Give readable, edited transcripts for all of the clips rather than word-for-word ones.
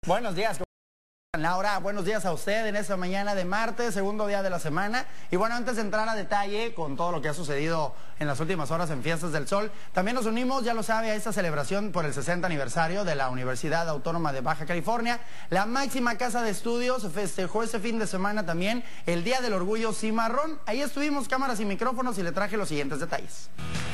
Buenos días, Laura, buenos días a usted en esta mañana de martes, segundo día de la semana. Y bueno, antes de entrar a detalle con todo lo que ha sucedido en las últimas horas en Fiestas del Sol, también nos unimos, ya lo sabe, a esta celebración por el 60 aniversario de la Universidad Autónoma de Baja California. La máxima casa de estudios festejó este fin de semana también el Día del Orgullo Cimarrón. Ahí estuvimos, cámaras y micrófonos, y le traje los siguientes detalles.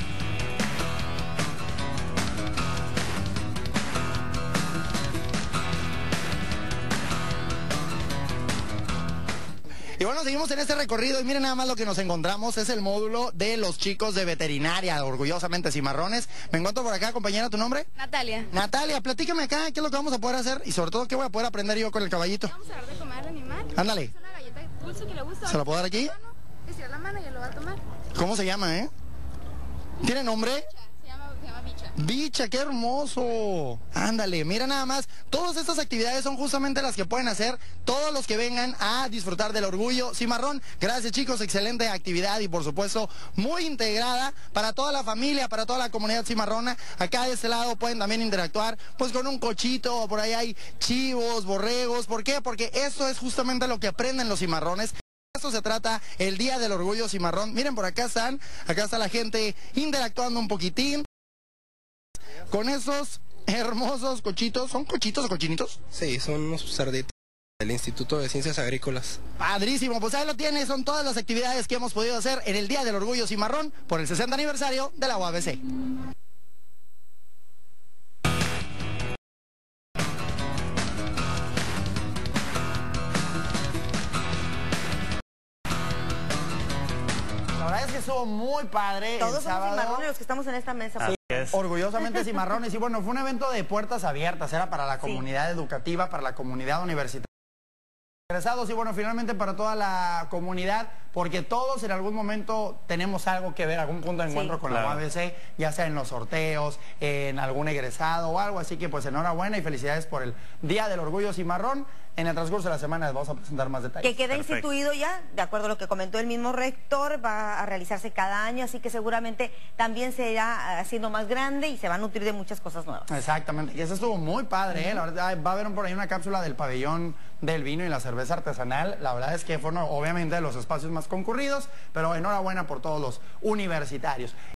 Y bueno, seguimos en este recorrido y miren nada más lo que nos encontramos, es el módulo de los chicos de veterinaria, orgullosamente cimarrones. Me encuentro por acá, compañera, ¿tu nombre? Natalia. Natalia, platícame acá, ¿qué es lo que vamos a poder hacer? Y sobre todo, ¿qué voy a poder aprender yo con el caballito? Vamos a dar de comer al animal. Ándale. Es una galleta dulce que le gusta. ¿Se la puedo dar aquí? Estira la mano y él lo va a tomar. ¿Cómo se llama, ¿Tiene nombre? Se llama Bicha. Bicha, qué hermoso. Ándale, mira nada más. Todas estas actividades son justamente las que pueden hacer todos los que vengan a disfrutar del orgullo cimarrón. Gracias, chicos, excelente actividad y por supuesto muy integrada para toda la familia, para toda la comunidad cimarrona. Acá de este lado pueden también interactuar pues con un cochito, por ahí hay chivos, borregos. ¿Por qué? Porque eso es justamente lo que aprenden los cimarrones. Esto se trata el Día del Orgullo Cimarrón. Miren, por acá está la gente interactuando un poquitín con esos hermosos cochitos. ¿Son cochitos o cochinitos? Sí, son unos cerditos del Instituto de Ciencias Agrícolas. Padrísimo, pues ahí lo tiene, son todas las actividades que hemos podido hacer en el Día del Orgullo Cimarrón por el 60 aniversario de la UABC. La verdad es que estuvo muy padre. Todos el somos sábado. cimarrones los que estamos en esta mesa. Sí, orgullosamente cimarrones. Y bueno, fue un evento de puertas abiertas, era para la comunidad educativa, para la comunidad universitaria. Interesados y bueno, finalmente para toda la comunidad, porque todos en algún momento tenemos algo que ver, algún punto de encuentro con la UABC, ya sea en los sorteos, en algún egresado o algo, así que pues enhorabuena y felicidades por el Día del Orgullo Cimarrón. En el transcurso de la semana les vamos a presentar más detalles. Que queda instituido ya, de acuerdo a lo que comentó el mismo rector, va a realizarse cada año, así que seguramente también se irá haciendo más grande y se va a nutrir de muchas cosas nuevas. Exactamente, y eso estuvo muy padre, la verdad, va a haber por ahí una cápsula del pabellón del vino y la cerveza artesanal. La verdad es que fueron obviamente los espacios más concurridos, pero enhorabuena por todos los universitarios.